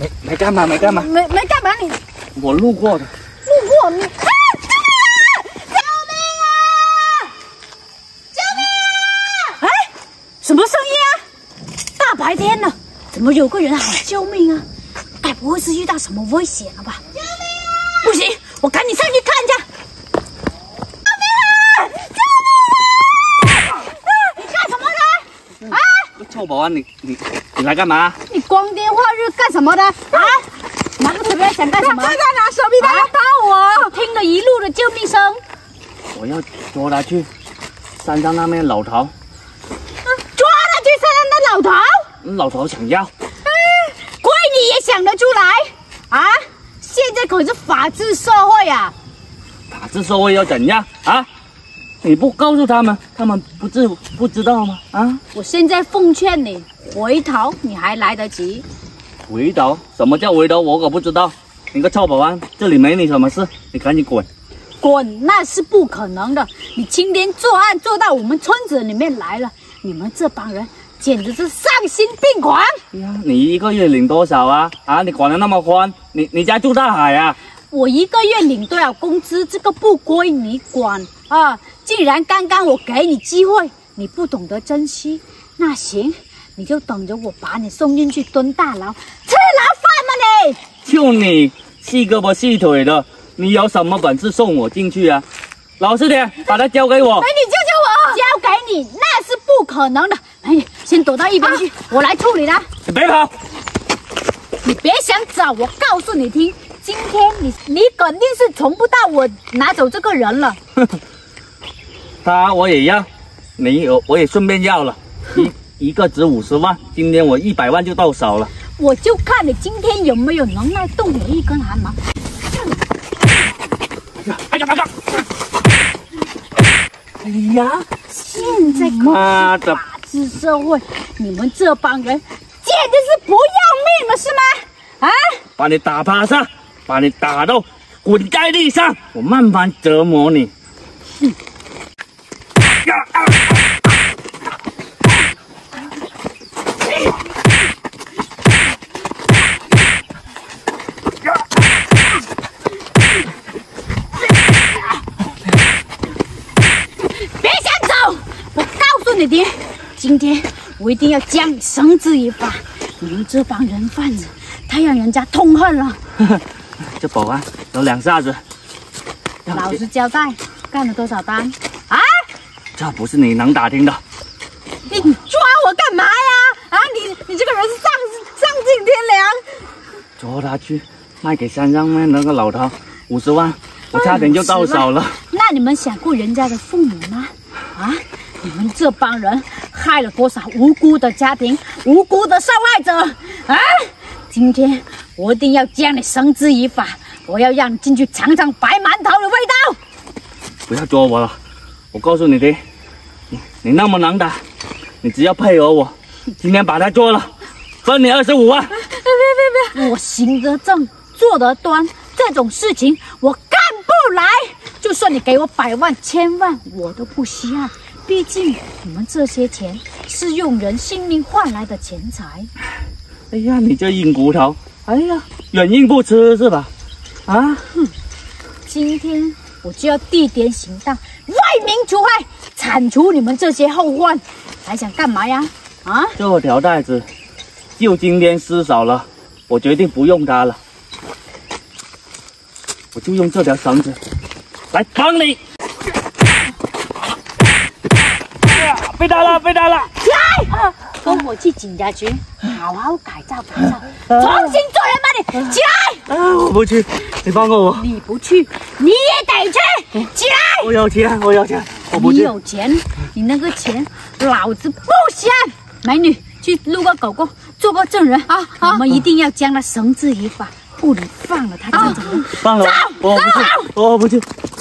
没干嘛，没干嘛， 没干嘛你？ 我路过的。 路过你，啊！救命啊！救命啊！哎，什么声音啊？大白天的，怎么有个人喊救命啊？该不会是遇到什么危险了吧？救命啊！不行，我赶紧上去看一下。救命啊！救命啊！你干什么的？啊！ 臭保安，你来干嘛？ 你光天化日干什么的？啊！拿个手榴弹想干什么？他在拿手榴弹要打我！听了一路的救命声。 我要捉他去山上那边老头。 抓他去山上的老头？ 老头想要。 亏你也想得出来啊！现在可是法治社会啊！ 法治社会要怎样啊？你不告诉他们，他们不知道吗？啊！ 我现在奉劝你，回头你还来得及。 回头？什么叫回头？我可不知道。你个臭保安，这里没你什么事，你赶紧滚！ 滚，那是不可能的！你今天作案做到我们村子里面来了，你们这帮人简直是丧心病狂！ 呀，你一个月领多少啊？啊，你管得那么宽？你家住大海啊？ 我一个月领多少工资，这个不归你管啊！既然刚刚我给你机会，你不懂得珍惜，那行，你就等着我把你送进去蹲大牢，吃牢饭吧你！ 就你细胳膊细腿的，你有什么本事送我进去啊？老实点，把它交给我。 美女，救救我！交给你那是不可能的。美女，先躲到一边去，我来处理他。 你别跑！ 你别想走，我告诉你听，今天你肯定是从不到我拿走这个人了。 他我也要，我也顺便要了，一个值50万，今天我100万就到手了。 我就看你今天有没有能耐动我一根汗毛。 哎呀，哎呀！ 现在可是法治社会，你们这帮人简直是不要命了是吗？啊！ 把你打趴下，把你打到滚在地上，我慢慢折磨你。 别想走！我告诉你爹，今天我一定要将你绳之以法。你们这帮人贩子太让人家痛恨了。 这保安有2下子。 老实交代，干了多少单？啊？ 这不是你能打听的。 你抓我干嘛呀？啊，你这个人是丧尽天良！ 捉他去卖给山上面那个老头50万，我差点就到手了。 那你们想过人家的父母吗？啊，你们这帮人害了多少无辜的家庭、无辜的受害者啊！今天我一定要将你绳之以法，我要让你进去尝尝白馒头的味道。 不要捉我了，我告诉你的，你那么能打，你只要配合我，今天把他捉了，分你25万。 别！我行得正，坐得端，这种事情我干不来。就算你给我100万、1000万，我都不稀罕。毕竟你们这些钱是用人性命换来的钱财。 哎呀，你这硬骨头，哎呀，软硬不吃是吧？啊， 今天我就要地点行动，为民除害，铲除你们这些后患。还想干嘛呀？啊！ 这条带子就今天失手了，我决定不用它了，我就用这条绳子来绑你。被打了！ 来，跟我去警察局，好好改造，重新做人吧你！起来！ 我不去，你放过我。 你不去，你也得去！起来！ 我有钱，我不去。 你有钱，你那个钱老子不嫌。美女，去录个狗狗，做个证人啊！我们一定要将他绳之以法，不能放了他这种人。 放了，我不去。